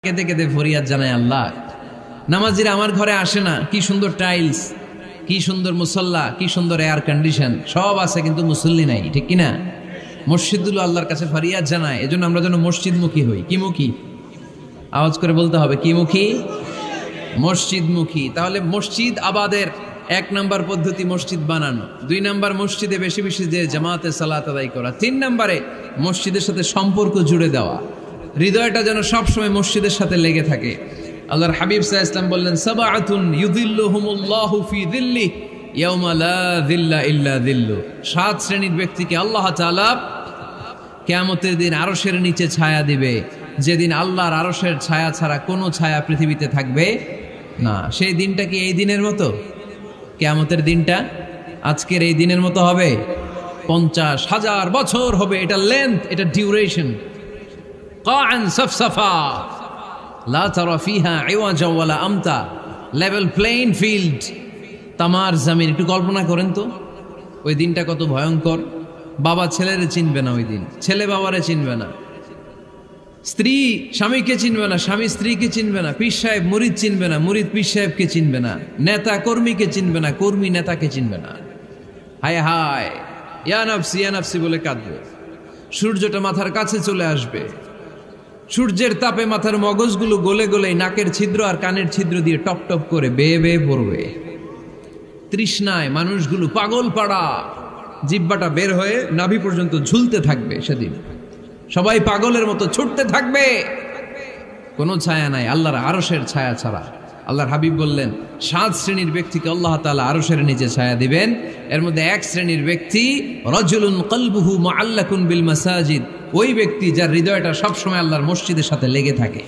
কেঁদে কেঁদে ফরিয়াদ জানায়, আল্লাহ নামাজিরা আমার ঘরে আসে না, কি সুন্দর টাইলস, কি সুন্দর মুসল্লা, কি সুন্দর এয়ার কন্ডিশন সব আছে, কিন্তু মুসল্লি নাই, ঠিক কিনা? মসজিদগুলো আল্লাহর কাছে ফরিয়াদ জানায়, এজন্য আমরা যেন মসজিদমুখী হই। কি মুখী? আওয়াজ করে বলতে হবে, কি মুখী? মসজিদমুখী। তাহলে মসজিদ আবাদের 1 নাম্বার পদ্ধতি মসজিদ বানানো, 2 নাম্বার মসজিদে বেশি বেশি যে জামাতে সালাত আদায় করা, 3 নাম্বারে মসজিদের সাথে সম্পর্ক জুড়ে দেওয়া, হৃদয়টা যেন সবসময় মসজিদের সাথে লেগে থাকে। আল্লাহর হাবিব সাল্লাল্লাহু আলাইহি ওয়াসাল্লাম বললেন, সাবআতুন ইউযিল্লুহুমুল্লাহু ফি যিল্লি ইয়াওমা লা যিল্লা ইল্লা যিল্লু। 7 শ্রেণীর ব্যক্তিকে আল্লাহ তাআলা কিয়ামতের দিন আরশের নিচে ছায়া দিবে, যেদিন আল্লাহর আরশের ছায়া ছাড়া কোনো ছায়া পৃথিবীতে থাকবে না। সেই দিনটা কি এই দিনের মতো? কিয়ামতের দিনটা আজকের এই দিনের মতো হবে? 50,000 বছর হবে। এটা লেন্থ, এটা ডিউরেশন। কাআন সাফসাফা লা তারা ফিহা ইওয়াজা ওয়ালা আমতা, লেভেল প্লেইং ফিল্ড, তামার জমিন। একটু কল্পনা করেন তো ওই দিনটা কত ভয়ঙ্কর। বাবা ছেলেরে চিনবে না ওই দিন, ছেলে বাবারে চিনবে না, স্ত্রী স্বামীকে চিনবে না, স্বামী স্ত্রীকে চিনবে না, পীর সাহেব মুরিদ চিনবে না, মুরিদ পীর সাহেবকে চিনবে না, নেতা কর্মীকে চিনবে না, কর্মী নেতাকে চিনবে না। হায় হায়, ইয়া নাফসি ইয়া নাফসি বলে কাঁদবে। সূর্যটা মাথার কাছে চলে আসবে, সূর্যের তাপে মাথার মগজগুলো গলে গলে নাকের ছিদ্র আর কানের ছিদ্র দিয়ে টপ টপ করে বেয়ে বেয়ে পড়বে। তৃষ্ণায় মানুষগুলো পাগল পাড়া, জিহ্বাটা বের হয়ে নাভি পর্যন্ত ঝুলতে থাকবে। সেদিন সবাই পাগলের মতো ছুটতে থাকবে, কোনো ছায়া নাই আল্লাহর আরশের ছায়া ছাড়া। আল্লাহর হাবিব বললেন, 7 শ্রেণীর ব্যক্তিকে আল্লাহ তাআলা আরশের নিচে ছায়া দিবেন। এর মধ্যে 1 শ্রেণীর ব্যক্তি, রাজুলুন কলবুহু মুআল্লাকুন বিল মাসাজিদ, ওই ব্যক্তি যার হৃদয়টা সবসময় আল্লাহর মসজিদের সাথে লেগে থাকে।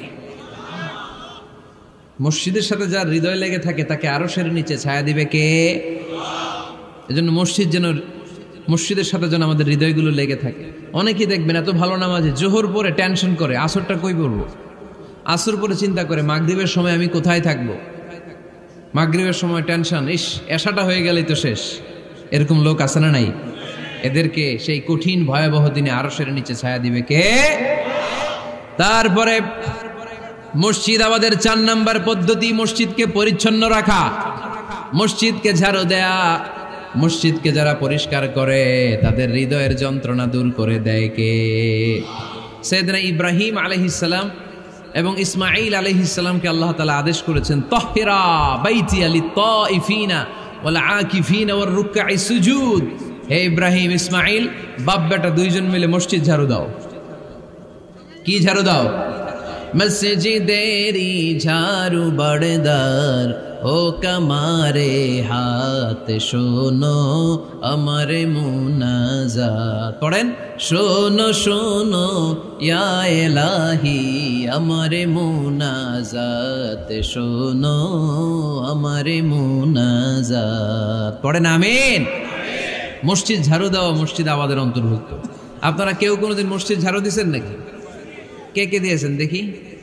মসজিদের সাথে যার হৃদয় লেগে থাকে তাকে আরশের নিচে ছায়া দিবে কে? এজন্য মসজিদের সাথে যেন আমাদের হৃদয়গুলো লেগে থাকে। অনেকেই দেখবেন এত ভালো নামাজে, জোহর পরে টেনশন করে আসরটা কই পড়বো, আসর পরে চিন্তা করে মাগরিবের সময় আমি কোথায় থাকবো, মাগরিবের সময় টেনশন, ইস এশাটা হয়ে গেলেই তো শেষ। এরকম লোক আছে না নাই? এদেরকে সেই কঠিন ভয়াবহ দিনে আরশের নিচে ছায়া দিবে কে? তারপরে মসজিদ আমাদের 4 নাম্বার পদ্ধতি, মসজিদকে পরিচ্ছন্ন রাখা, মসজিদকে ঝাড়ু দেয়া। মসজিদকে যারা পরিষ্কার করে তাদের হৃদয়ের যন্ত্রণা দূর করে দেয় কে? সাইয়েদনা ইব্রাহিম আলাইহিস সালাম এবং ইসমাঈল আলাইহিস সালামকে আল্লাহ তাআলা আদেশ করেছেন, তাহহিরা বাইতিয়া লিত-তাইফিনা ওয়াল আকিফিনা ওয়ার রুকআই সুজুদ। হে ইব্রাহিম, ইসমাঈল, বাপ বেটা 2 জন মিলে মসজিদ ঝাড়ু দাও। কি ঝাড়ু দাও? মসজিদেরি ঝাড়ু বড়দার ও কমারে হাত, শোনো আমারে মুনাজাত। পড়েন, শোনো শোনো ইয়া ইলাহি আমারে মুনাজাত, শোনো আমারে মুনাজাত। পড়েন আমিন। মসজিদ ঝাড়ু দেওয়া মসজিদ আমাদের অন্তর্ভুক্ত। আপনারা কেউ কোনোদিন মসজিদ ঝাড়ু দিয়েছেন নাকি? কে কে দিয়েছেন দেখি?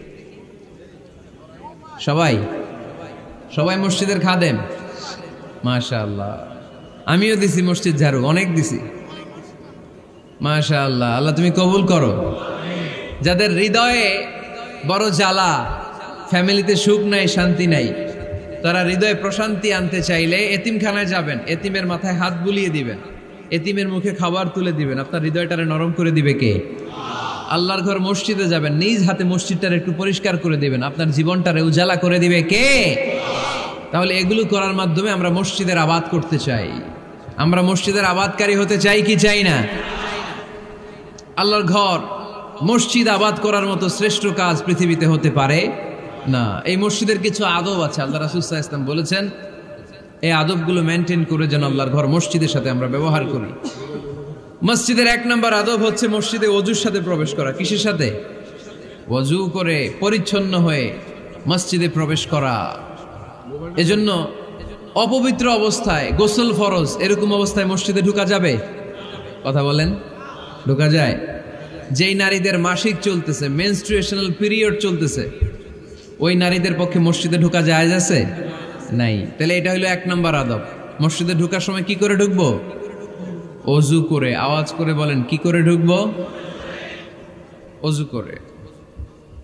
সবাই সবাই মসজিদের খাদেম? মাশাআল্লাহ। আমিও দিছি মসজিদ ঝাড়ু, অনেক দিছি। মাশাআল্লাহ, আল্লাহ তুমি কবুল করো। যাদের হৃদয়ে বড় জ্বালা, ফ্যামিলিতে সুখ নাই, শান্তি নাই, তারা হৃদয়ে প্রশান্তি আনতে চাইলে এতিমখানায় যাবেন, এতিমের মাথায় হাত বুলিয়ে দিবেন, এতিমের মুখে খাবার তুলে দিবেন। আপনার হৃদয়টারে নরম করে দিবে কে? আল্লাহর ঘর মসজিদে যাবেন, নিজ হাতে মসজিদটারে একটু পরিষ্কার করে দিবেন, আপনার জীবনটারে উজালা করে দিবে কে? তাহলে এগুলো করার মাধ্যমে আমরা মসজিদের আবাদ করতে চাই। আমরা মসজিদের আবাদকারী হতে চাই কি চাই না? আল্লাহর ঘর মসজিদ আবাদ করার মতো শ্রেষ্ঠ কাজ পৃথিবীতে হতে পারে না। এই মসজিদের কিছু আদব আছে, আল্লাহ রাসূল সাল্লাল্লাহু আলাইহি ওয়াসাল্লাম বলেছেন, এই আদবগুলো মেনটেন করে যেন আল্লাহর ঘর মসজিদের সাথে আমরা ব্যবহার করি। মসজিদের 1 নম্বর আদব হচ্ছে মসজিদে ওযুর সাথে প্রবেশ করা। কিসের সাথে? ওযু করে পরিচ্ছন্ন হয়ে মসজিদে প্রবেশ করা। এজন্য অপবিত্র অবস্থায় গোসল ফরজ, এরকম অবস্থায় মসজিদে ঢোকা যাবে? কথা বলেন, ঢোকা যায়? যেই নারীদের মাসিক চলতেছে, মেনস্ট্রুয়েশনাল পিরিয়ড চলতেছে, ওই নারীদের পক্ষে মসজিদে ঢোকা জায়েজ আছে? নাই। তাহলে এটা হলো 1 নম্বর আদব। মসজিদে ঢোকার সময় কি করে ঢুকবো? ওযু করে। আওয়াজ করে বলেন, কি করে ঢুকবো? ওযু করে।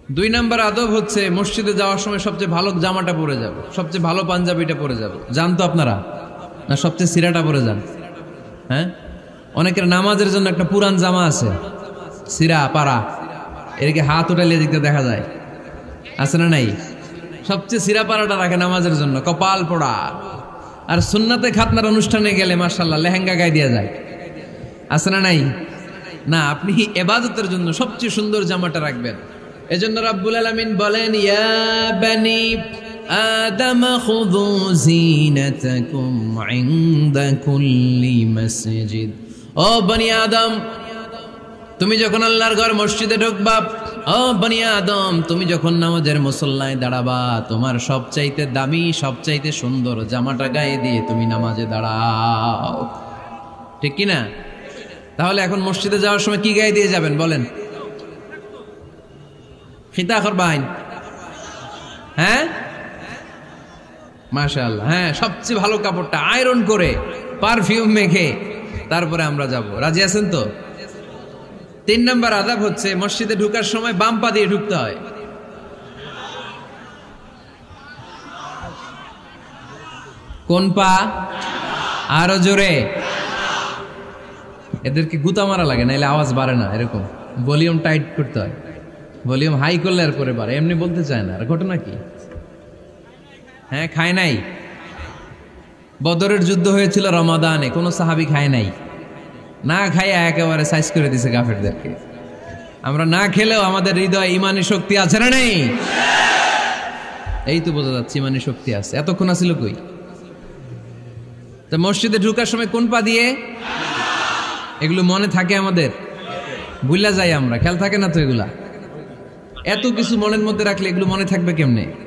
2 নাম্বার আদব হচ্ছে মসজিদে যাওয়ার সময় সবচেয়ে ভালো জামাটা পরে যাব, সবচেয়ে ভালো পাঞ্জাবিটা পরে যাব। জানতো আপনারা? না সবচেয়ে সিরাটা পরে যান? হ্যাঁ, অনেকের নামাজের জন্য একটা পুরান জামা আছে, সিরা পাড়া, এদিকে হাত উঠালে দিকতে দেখা যায়, আছে না নাই? সবচেয়ে সিরা পাড়াটা রাখে নামাজের জন্য, কপাল পোড়া। আর সুন্নাতে খাতনার অনুষ্ঠানে গেলে মাশাআল্লাহ লেহেঙ্গা গায়ে দেওয়া যায়, আছে না নাই? না, আপনি ইবাদতের জন্য সবচেয়ে সুন্দর জামাটা রাখবেন। এজন্য রাব্বুল আলামিন বলেন, ইয়া বানি আদম খুযু যিনাতাকুম ইনদা কুল্লি মসজিদ। ও বনি আদম, তুমি যখন আল্লাহর ঘর মসজিদে ঢুকবা, ও বনি আদম, তুমি যখন নামাজের মুসল্লায় দাঁড়াবা, তোমার সবচাইতে দামি, সবচাইতে সুন্দর জামাটা গায়ে দিয়ে তুমি নামাজে দাঁড়াও, ঠিক কি না? তাহলে এখন মসজিদে যাওয়ার সময় কি গায়ে দিয়ে যাবেন বলেন? খিতা করবাইন? হ্যাঁ, মাশাআল্লাহ, হ্যাঁ, সবচেয়ে ভালো কাপড়টা আয়রন করে পারফিউম মেখে তারপরে আমরা যাব। রাজি আছেন তো? 3 নাম্বার আদব হচ্ছে মসজিদে ঢুকার সময় বাম পা দিয়ে ঢুকতে হয়। কোন পা? আরো জোরে। এদেরকে গুতা মারা লাগে, নাইলে আওয়াজ বাড়ে না, এরকম ভলিউম টাইট করতে হয়। ভলিউম হাই করলে আর পরে বাড়ে, এমনি বলতে চায় না। আর ঘটনা কি? হ্যাঁ, খায় নাই। বদরের যুদ্ধ হয়েছিল রমাদানে, কোনো সাহাবী খায় নাই, না খাইয়া একেবারে সাইজ করে দিছে কাফেরদেরকে। আমরা না খেলেও আমাদের হৃদয়ে ইমানি শক্তি আছে না নেই? এই তো বোঝা যাচ্ছে ইমানি শক্তি আছে। এতক্ষণ আছিল কই? তো মসজিদে ঢুকার সময় কোন পা দিয়ে? এগুলো মনে থাকে আমাদের? ভুলা যাই আমরা, খেয়াল থাকে না তো এগুলা? এত কিছু মনের মধ্যে রাখলে এগুলো মনে থাকবে কেমনে?